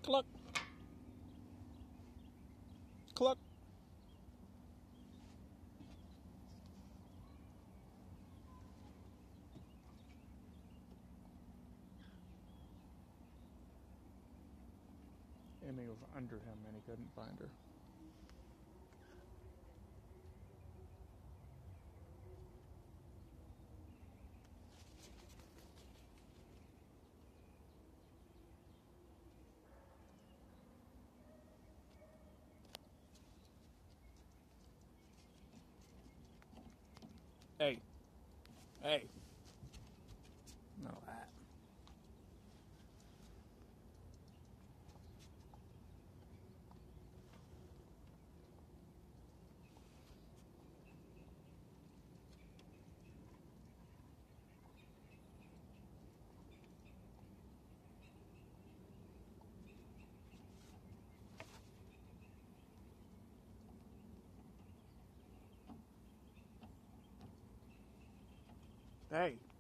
Cluck. Cluck. Amy was under him and he couldn't find her. Hey. Hey. No, that. Hey.